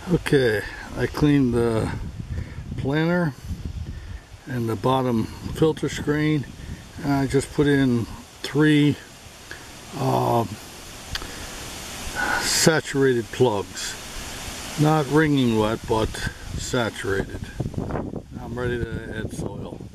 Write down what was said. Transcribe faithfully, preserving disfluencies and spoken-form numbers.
Okay, I cleaned the planter and the bottom filter screen, and I just put in three uh, saturated plugs. Not wringing wet, but saturated. I'm ready to add soil.